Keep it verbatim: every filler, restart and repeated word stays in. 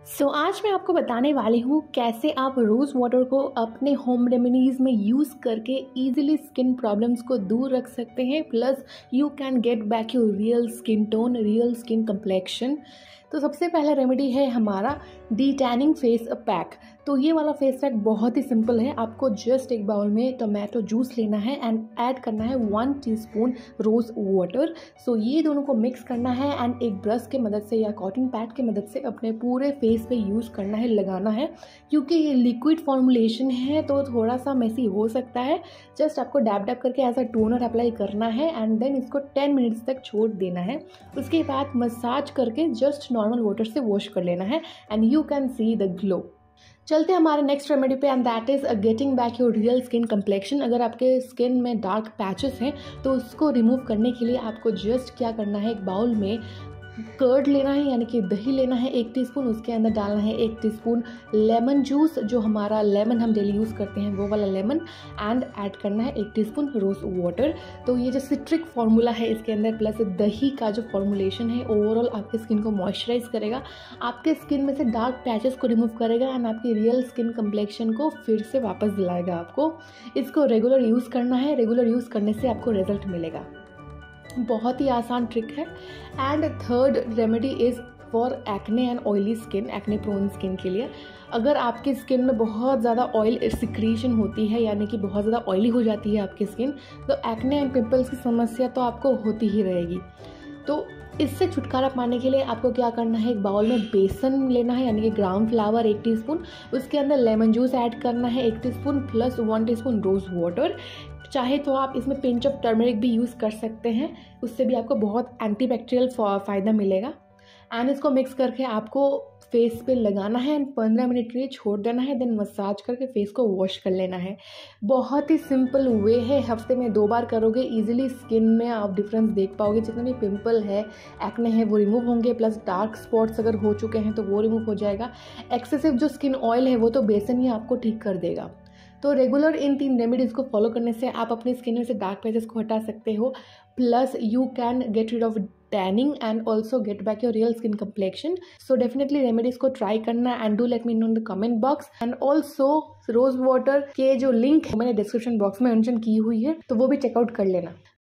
सो so, आज मैं आपको बताने वाली हूँ कैसे आप रोज़ वाटर को अपने होम रेमेडीज़ में यूज़ करके इजीली स्किन प्रॉब्लम्स को दूर रख सकते हैं। Plus you can get back your real skin tone, real skin complexion. तो सबसे पहला रेमेडी है हमारा डी टैनिंग फेस पैक। तो ये वाला फेस पैक बहुत ही सिंपल है। आपको जस्ट एक बाउल में टोमेटो जूस लेना है एंड ऐड करना है वन टीस्पून रोज़ वाटर। सो ये दोनों को मिक्स करना है एंड एक ब्रश के मदद से या कॉटन पैड की मदद से अपने पूरे फेस पे यूज़ करना है, लगाना है। क्योंकि ये लिक्विड फॉर्मुलेशन है तो थोड़ा सा मेसी हो सकता है। जस्ट आपको डैब डैब करके एज अ टोनर अप्लाई करना है एंड देन इसको टेन मिनट्स तक छोड़ देना है। उसके बाद मसाज करके जस्ट नॉर्मल वाटर से वॉश कर लेना है and you can see the glow. चलते हैं हमारे नेक्स्ट रेमेडी पे and that is getting back your real skin complexion. अगर आपके स्किन में डार्क पैचेस हैं तो उसको रिमूव करने के लिए आपको जस्ट क्या करना है, एक बाउल में कर्ड लेना है यानी कि दही लेना है एक टीस्पून। उसके अंदर डालना है एक टीस्पून लेमन जूस, जो हमारा लेमन हम डेली यूज़ करते हैं वो वाला लेमन, एंड ऐड करना है एक टीस्पून रोज़ वाटर। तो ये जो सिट्रिक फार्मूला है इसके अंदर प्लस दही का जो फॉर्मुलेशन है ओवरऑल आपके स्किन को मॉइस्चराइज करेगा, आपके स्किन में से डार्क पैचेस को रिमूव करेगा एंड आपकी रियल स्किन कम्प्लेक्शन को फिर से वापस दिलाएगा। आपको इसको रेगुलर यूज़ करना है, रेगुलर यूज़ करने से आपको रिजल्ट मिलेगा। बहुत ही आसान ट्रिक है। And third remedy is for acne and oily skin, acne prone skin के लिए। अगर आपकी स्किन में बहुत ज़्यादा ऑयल सिक्रीशन होती है यानी कि बहुत ज़्यादा ऑयली हो जाती है आपकी स्किन, तो एक्ने एंड पिंपल्स की समस्या तो आपको होती ही रहेगी। तो इससे छुटकारा पाने के लिए आपको क्या करना है, एक बाउल में बेसन लेना है यानी कि ग्राउंड फ्लावर एक टीस्पून, उसके अंदर लेमन जूस ऐड करना है एक टीस्पून प्लस वन टीस्पून रोज़ वाटर। चाहे तो आप इसमें पिंच ऑफ टर्मरिक भी यूज़ कर सकते हैं, उससे भी आपको बहुत एंटीबैक्टीरियल फ़ायदा मिलेगा। एंड इसको मिक्स करके आपको फेस पे लगाना है एंड पंद्रह मिनट के लिए छोड़ देना है, देन मसाज करके फेस को वॉश कर लेना है। बहुत ही सिंपल वे है, हफ्ते में दो बार करोगे इजीली स्किन में आप डिफरेंस देख पाओगे। जितने भी पिंपल है, एक्ने है वो रिमूव होंगे, प्लस डार्क स्पॉट्स अगर हो चुके हैं तो वो रिमूव हो जाएगा। एक्सेसिव जो स्किन ऑयल है वो तो बेसन ही आपको ठीक कर देगा। तो रेगुलर इन तीन रेमेडीज़ को फॉलो करने से आप अपनी स्किन में से डार्क पैचेस को हटा सकते हो, plus you can get rid of tanning and also get back your real skin complexion. So definitely remedies को ट्राई करना and do let me know in the comment box. And also रोज़ water के जो link मैंने description box में mention की हुई है तो वो भी चेकआउट कर लेना।